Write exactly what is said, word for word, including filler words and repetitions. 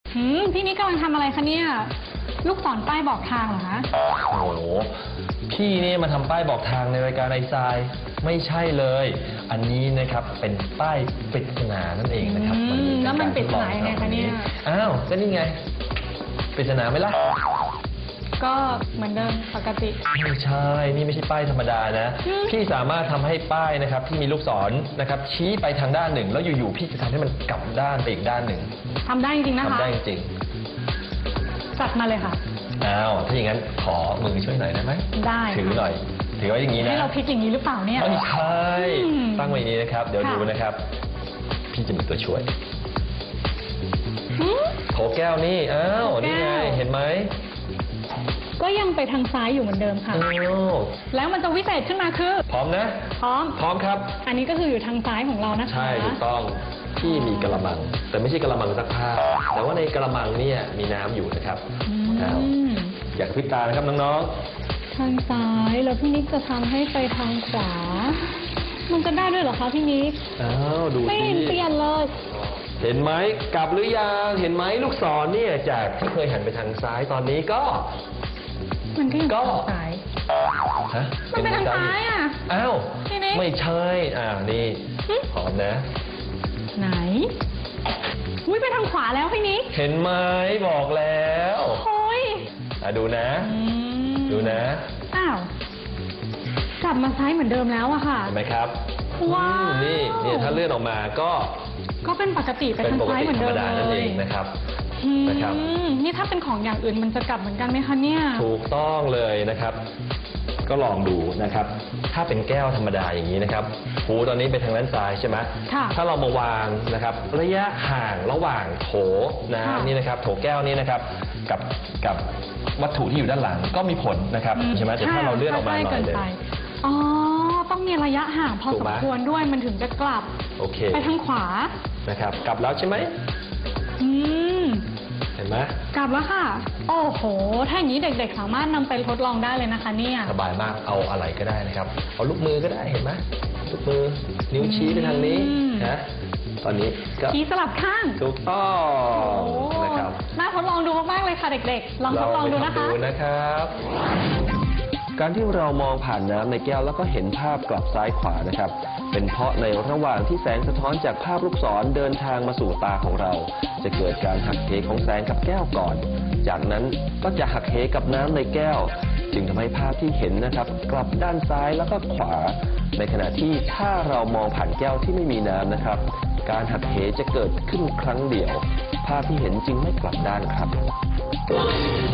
หืมพี่นี่กำลังทำอะไรคะเนี่ยลูกศรป้ายบอกทางเหรอคะโอ้โหพี่นี่มาทำป้ายบอกทางในรายการไอซายไม่ใช่เลยอันนี้นะครับเป็นป้ายปริศนานั่นเองนะครับแล้วมันปริศนายังไงคะเนี่ยอ้าวก็นี่ไงปริศนาไหมล่ะก็เหมือนเดิมปกติไม่ใช่นี่ไม่ใช่ป้ายธรรมดานะพี่สามารถทำให้ป้ายนะครับที่มีลูกศรนะครับชี้ไปทางด้านหนึ่งแล้วอยู่ๆพี่จะทำให้มันกลับด้านไปอีกด้านหนึ่งทำได้จริงๆนะคะทำได้จริงจัดมาเลยค่ะอ้าวถ้าอย่างนั้นขอมือช่วยหน่อยได้ไหมได้ถือหน่อยถือไว้อย่างนี้นะให้เราพลิกอย่างนี้หรือเปล่าเนี่ยไม่ใช่ตั้งไว้นี้นะครับเดี๋ยวดูนะครับพี่จะมีตัวช่วยโถแก้วนี่อ้าวนี่ไงเห็นไหมก็ยังไปทางซ้ายอยู่เหมือนเดิมค่ะแล้วมันจะวิเศษขึ้นมาคือพร้อมนะพร้อมพร้อมครับอันนี้ก็คืออยู่ทางซ้ายของเรานะคะใช่ถูกต้องที่มีกระมังแต่ไม่ใช่กระมังซักผ้าแต่ว่าในกระมังเนี่ยมีน้ำอยู่นะครับอยากพลิกตานะครับน้องๆทางซ้ายแล้วพี่นิกจะทำให้ไปทางขวามันจะได้ด้วยเหรอคะพี่นิกอ้าวดูสิไม่เห็นเปลี่ยนเลยเห็นไหมกลับหรือยังเห็นไหมลูกศรเนี่ยจากที่เคยหันไปทางซ้ายตอนนี้ก็มันก็ยังทางซ้ายฮะมันเป็นทางซ้ายอ่ะอ้าวไม่ใช่อ่านี่พร้อมนะไหนอุ้ยไปทางขวาแล้วพี่นิกเห็นไหมบอกแล้วโอ้ยอ่ะดูนะดูนะอ้าวกลับมาซ้ายเหมือนเดิมแล้วอะค่ะเห็นไหมครับว้าวนี่เนี่ยถ้าเลื่อนออกมาก็ก็เป็นปกติไปทางซ้ายเหมือนเดิมเลยนะครับนะครับนี่ถ้าเป็นของอย่างอื่นมันจะกลับเหมือนกันไหมคะเนี่ยถูกต้องเลยนะครับก็ลองดูนะครับถ้าเป็นแก้วธรรมดาอย่างนี้นะครับหูตอนนี้ไปทางด้านซ้ายใช่ไหมถ้าเรามาวางนะครับระยะห่างระหว่างโถน้ำนี่นะครับโถแก้วนี้นะครับกับกับวัตถุที่อยู่ด้านหลังก็มีผลนะครับใช่ไหมแต่ถ้าเราเลื่อนออกมาหน่อยเลยอ๋อต้องมีระยะห่างพอสมควรด้วยมันถึงจะกลับโอเคไปทางขวานะครับกลับแล้วใช่ไหมอืมเห็นไหมกลับแล้วค่ะโอ้โหถ้าอย่างนี้เด็กๆสามารถนำไปทดลองได้เลยนะคะเนี่ยสบายมากเอาอะไรก็ได้นะครับเอาลูกมือก็ได้เห็นไหมลูกมือนิ้วชี้ไปทางนี้นะตอนนี้ก็ชี้สลับข้างถูกต้องนะครับน่าทดลองดูมากๆเลยค่ะเด็กๆลองทดลองดูนะคะดูนะครับการที่เรามองผ่านน้ำในแก้วแล้วก็เห็นภาพกลับซ้ายขวานะครับเป็นเพราะในระหว่างที่แสงสะท้อนจากภาพลูกศรเดินทางมาสู่ตาของเราจะเกิดการหักเหของแสงกับแก้วก่อนจากนั้นก็จะหักเหกับน้ำในแก้วจึงทำให้ภาพที่เห็นนะครับกลับด้านซ้ายแล้วก็ขวาในขณะที่ถ้าเรามองผ่านแก้วที่ไม่มีน้ำนะครับการหักเหจะเกิดขึ้นครั้งเดียวภาพที่เห็นจึงไม่กลับด้านครับ